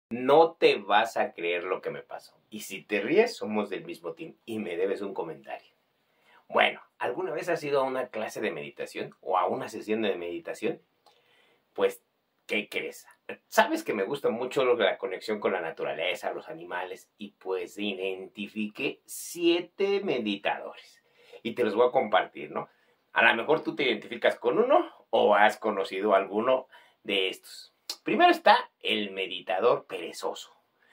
No te vas a creer lo que me pasó. Y si te ríes, somos del mismo team y me debes un comentario. Bueno, ¿alguna vez has ido a una clase de meditación o a una sesión de meditación? Pues, ¿qué crees? Sabes que me gusta mucho la conexión con la naturaleza, los animales, y pues identifiqué 7 meditadores. Y te los voy a compartir, ¿no? A lo mejor tú te identificas con uno o has conocido alguno de estos. Primero está el meditador perezoso.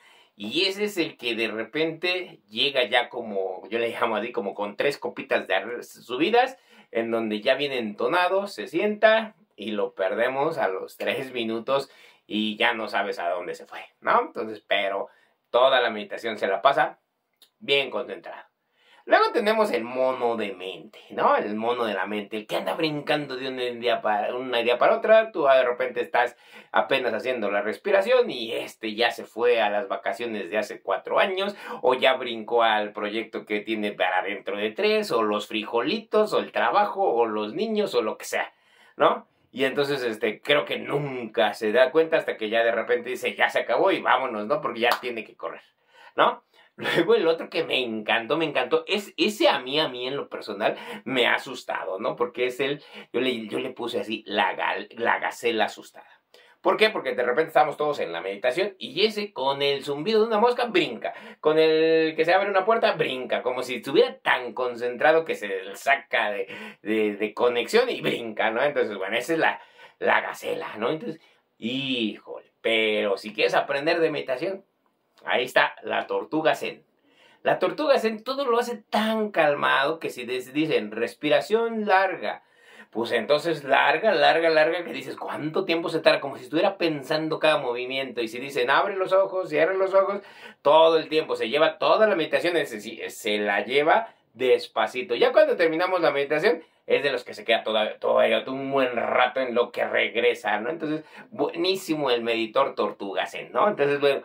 Y ese es el que de repente llega ya como, yo le llamo así, como con 3 copitas de subidas, en donde ya viene entonado, se sienta y lo perdemos a los 3 minutos y ya no sabes a dónde se fue, ¿no? Entonces, pero toda la meditación se la pasa bien concentrado. Luego tenemos el mono de mente, ¿no? El mono de la mente, el que anda brincando de una idea para otra. Tú de repente estás apenas haciendo la respiración y ya se fue a las vacaciones de hace 4 años, o ya brincó al proyecto que tiene para dentro de 3, o los frijolitos, o el trabajo, o los niños, o lo que sea, ¿no? Y entonces, creo que nunca se da cuenta hasta que ya de repente dice, ya se acabó y vámonos, ¿no? Porque ya tiene que correr, ¿no? Luego el otro que me encantó, es ese a mí en lo personal me ha asustado, ¿no? Porque es yo le puse así, la gacela asustada. ¿Por qué? Porque de repente estamos todos en la meditación y ese con el zumbido de una mosca brinca, con el que se abre una puerta brinca, como si estuviera tan concentrado que se saca de conexión y brinca, ¿no? Entonces, bueno, esa es la gacela, ¿no? Entonces, híjole, pero si quieres aprender de meditación, ahí está la tortuga zen. La tortuga zen todo lo hace tan calmado que si dicen respiración larga, pues entonces larga, que dices, ¿cuánto tiempo se tarda? Como si estuviera pensando cada movimiento. Y si dicen, abre los ojos, cierra los ojos, todo el tiempo, se lleva toda la meditación, se la lleva despacito. Ya cuando terminamos la meditación, es de los que se queda todavía un buen rato en lo que regresa, ¿no? Entonces, buenísimo el meditor tortuga zen, ¿no? Entonces, bueno,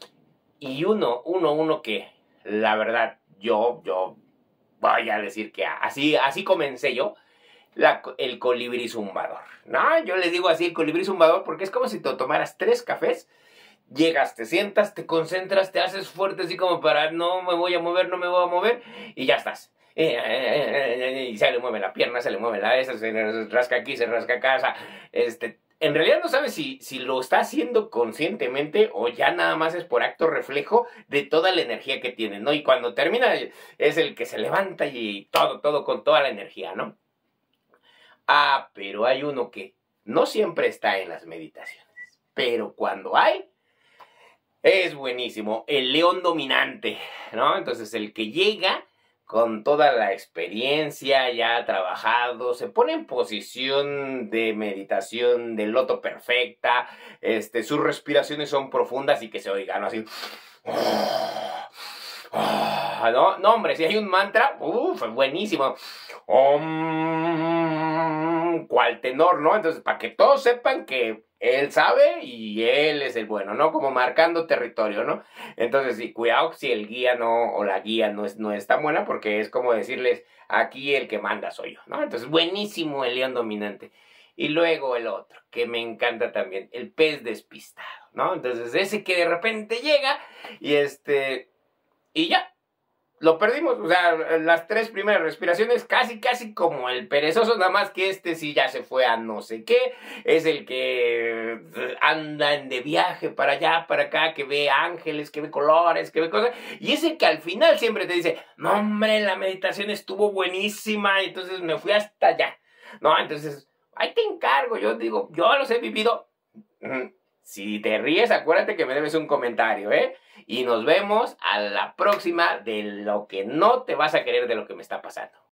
y uno que, la verdad, yo voy a decir que así comencé yo, el colibrí zumbador. No, yo le digo así el colibrí zumbador porque es como si te tomaras 3 cafés, llegas, te sientas, te concentras, te haces fuerte así como para no me voy a mover, y ya estás. Y se le mueve la pierna, se le mueve esa, se rasca aquí, se rasca acá, o sea, en realidad no sabes si lo está haciendo conscientemente o ya nada más es por acto reflejo de toda la energía que tiene, ¿no? Y cuando termina es el que se levanta y todo con toda la energía, ¿no? Ah, pero hay uno que no siempre está en las meditaciones, pero cuando hay, es buenísimo, el león dominante, ¿no? Entonces el que llega con toda la experiencia, ya ha trabajado, se pone en posición de meditación de loto perfecta, sus respiraciones son profundas y que se oigan, ¿no? Así. No, hombre, si hay un mantra, buenísimo. Cual tenor, ¿no? Entonces, para que todos sepan que él sabe y él es el bueno, ¿no? Como marcando territorio, ¿no? Entonces, sí, cuidado si el guía o la guía no es tan buena, porque es como decirles, aquí el que manda soy yo, ¿no? Entonces, buenísimo el león dominante. Y luego el otro, que me encanta también, el pez despistado, ¿no? Entonces, ese que de repente llega y ya, lo perdimos, o sea, las 3 primeras respiraciones, casi como el perezoso, nada más que sí ya se fue a no sé qué, es el que anda de viaje para allá, para acá, que ve ángeles, que ve colores, que ve cosas, y ese que al final siempre te dice, no hombre, la meditación estuvo buenísima, entonces me fui hasta allá, ¿no? Entonces, ahí te encargo, yo digo, yo los he vivido. Si te ríes, acuérdate que me debes un comentario, ¿eh? Y nos vemos a la próxima de lo que no te vas a querer de lo que me está pasando.